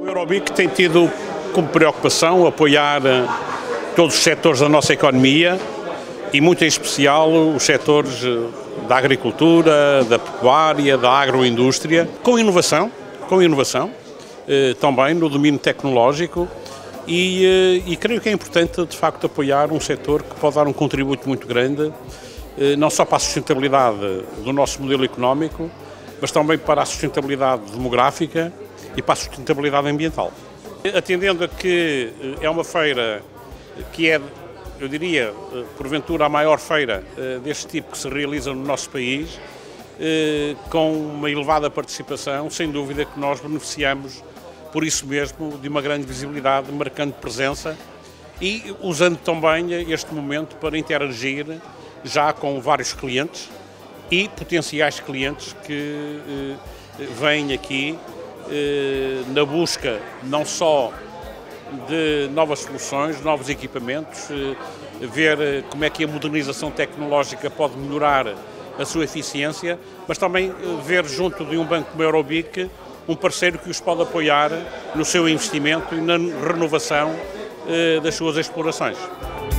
Eurobic tem tido como preocupação apoiar todos os setores da nossa economia e muito em especial os setores da agricultura, da pecuária, da agroindústria, com inovação, também no domínio tecnológico e creio que é importante de facto apoiar um setor que pode dar um contributo muito grande, não só para a sustentabilidade do nosso modelo económico, mas também para a sustentabilidade demográfica e para a sustentabilidade ambiental. Atendendo a que é uma feira que é, eu diria, porventura a maior feira deste tipo que se realiza no nosso país, com uma elevada participação, sem dúvida que nós beneficiamos, por isso mesmo, de uma grande visibilidade, marcando presença e usando também este momento para interagir já com vários clientes e potenciais clientes que vêm aqui na busca não só de novas soluções, novos equipamentos, ver como é que a modernização tecnológica pode melhorar a sua eficiência, mas também ver junto de um banco como a Eurobic um parceiro que os pode apoiar no seu investimento e na renovação das suas explorações.